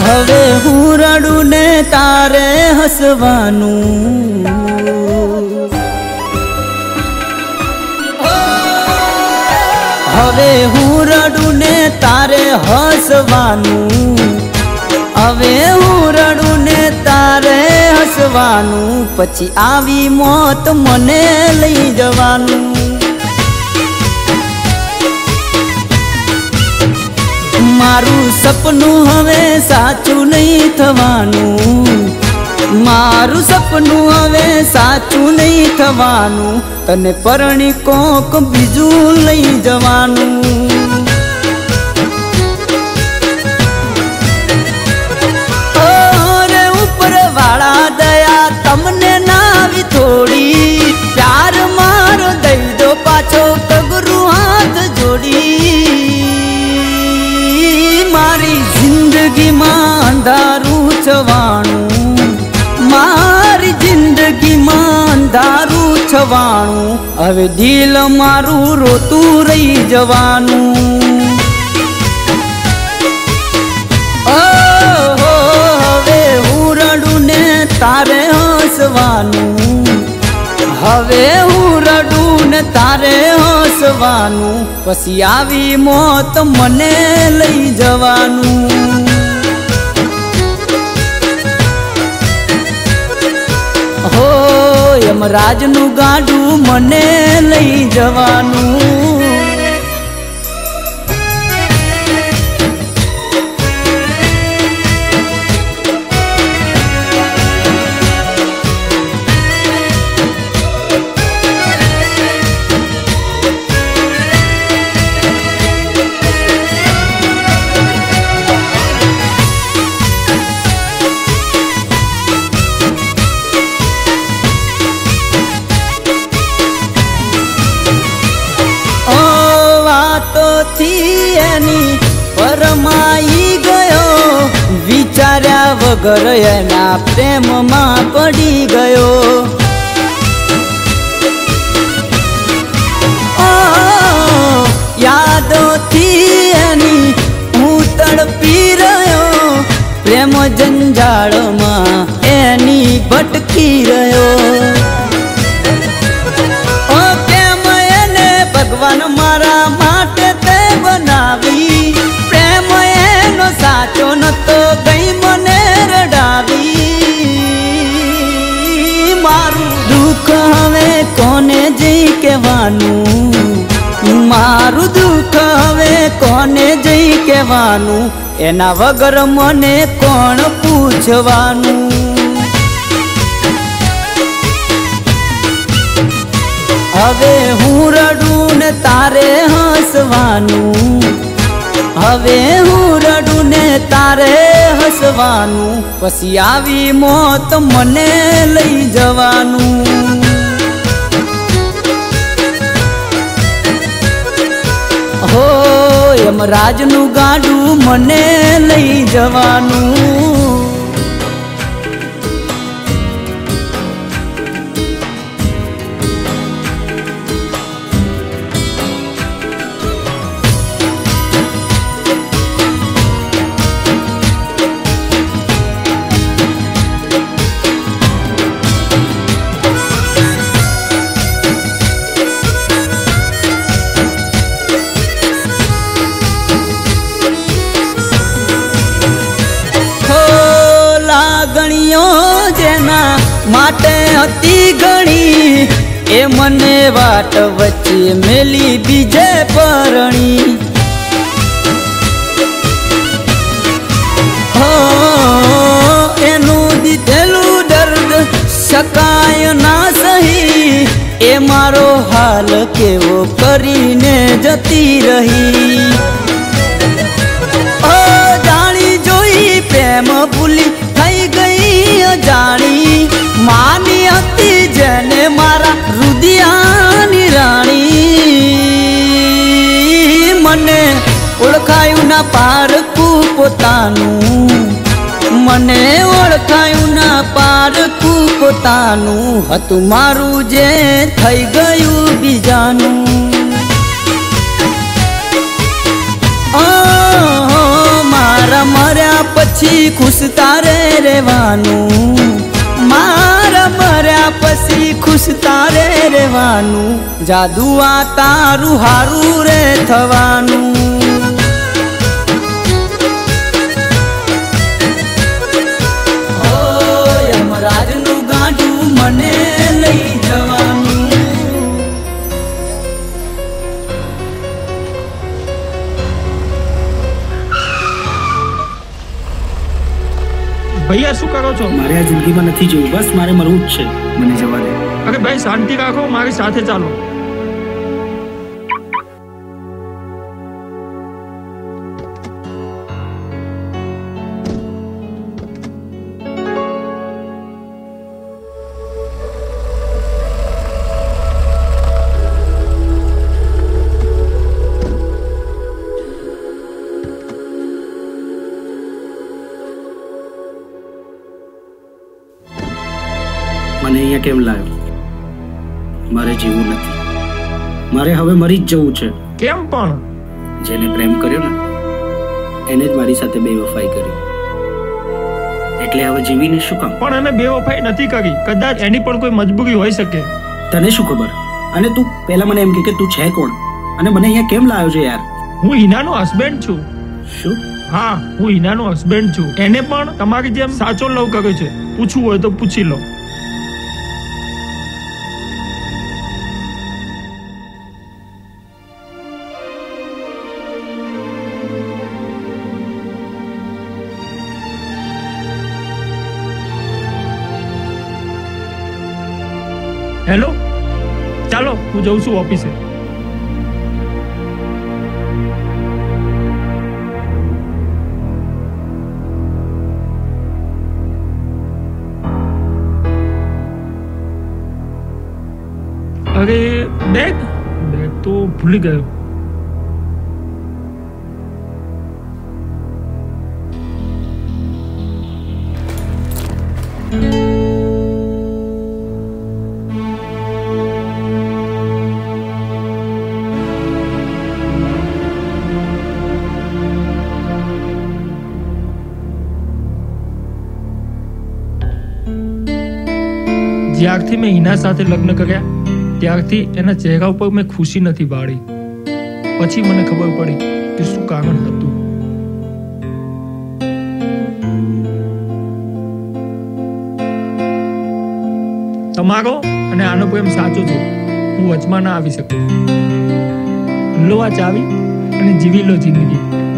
હવે હું રડું ને તારે હસવાનું, હવે હું રડું ને તારે હસવાનું, હવે હું રડું ને તારે હસવાનું, પછી આવી મોત મને લઈ જવાનું। મારું સપનું હવે સાચું નહીં થવાનું, મારું સપનું હવે સાચું નહીં થવાનું, તને પરણી કોક બીજું લઈ જવાનું। ઓરે ઉપર વાળા દયા તમને નાવી થોડી, પ્યાર મારો દઈ દો પાછો પગરું હાથ જોડી। મારી જિંદગીમાં અંધારું છવાણું, મારી જિંદગીમાં અંધારું છવાણું, હવે દિલ મારું રોતું રહી જવાનું। ઓહો હવે હું રડું ને તારે હસવાનું, હવે હું રડું ને તારે હસવાનું, પછી આવી મોત મને લઈ જવાનું। હો યમરાજનું ગાડું મને લઈ જવાનું। પરમાઈ ગયો વિચાર્યા વગર એના પ્રેમમાં પડી ગયો। યાદોથી એની હું તડપી રહ્યો, પ્રેમ જંજાળમાં એની ભટકી રહ્યો। પ્રેમ એને ભગવાન મારા માટે તે બનાવી, પ્રેમ એનો સાચો નતો ગઈ મને રડાવી। મારું દુઃખ હવે કોને જઈ કહેવાનું, મારું દુઃખ હવે કોને જઈ કહેવાનું, એના વગર મને કોણ પૂછવાનું। હવે હું રડું ને તારે હસવાનું, હવે હું રડું ને તારે હસવાનું, પછી આવી મોત મને લઈ જવાનું। હો યમરાજનું ગાડું મને લઈ જવાનું। જેના માટે હતી ઘણી એ મને વાટ વચ્ચે મેલી બીજે પરણી। હો એનું દીધેલું દર્દ શકાય ના સહી, એ મારો હાલ કેવો કરીને જતી રહી। જાણી જોઈ પ્રેમ ભૂલી થઈ ગઈ અજાણી, માની હતી જેને મારા રુદિયાની રાણી। મને ઓળખાયું ના પારખું પોતાનું, મને ઓળખાયું ના પારખું પોતાનું, હતું મારું જે થઈ ગયું બીજાનું। મારા મર્યા મર્યા પછી ખુશ તારે રહેવાનું, મારા મર્યા પછી ખુશ તારે રહેવાનું, જાદુ આ તારું હારું રે થવાનું. યમરાજનું ગાંડું મને લઈ જવાનું. ભૈયા શું કરો છો? મારે આ જિંદગીમાં નથી જોવું, બસ મારે મરવું જ છે, મને જવા દે. અરે ભાઈ શાંતિ રાખો, મારી સાથે ચાલો. મને અહીંયા કેમ લાવ્યો? મારે જીવવું નથી, મારે હવે મરી જ જવું છે. કેમ પણ? જેને પ્રેમ કર્યો ને એને જ મારી સાથે બેવફાઈ કરી, એટલે હવે જીવીને શું કામ? પણ અમે બેવફાઈ નથી કરી, કદાચ એની પણ કોઈ મજબૂરી હોઈ શકે. તને શું ખબર? અને તું પહેલા મને એમ કે તું છે કોણ અને મને અહીંયા કેમ લાવ્યો છે યાર? હું હિનાનો હસબન્ડ છું. શું? હા, હું હિનાનો હસબન્ડ છું. એને પણ તમારી જેમ સાચો લવ કર્યો છે. પૂછવું હોય તો પૂછી લો. હેલો, ચાલો હું જઉં છું ઓફિસે. અરે બેગ તો ભૂલી ગયો. જ્યારથી મેં હિના સાથે લગ્ન કર્યા ત્યારથી એના ચહેરા ઉપર મેં ખુશી નથી બાળી. પછી મને ખબર પડી કે શું કારણ હતું. તમારો અને આનો પ્રેમ સાચો છે, હું વચમાં ના આવી શકું. લો આ ચાવી અને જીવી લો જિંદગી.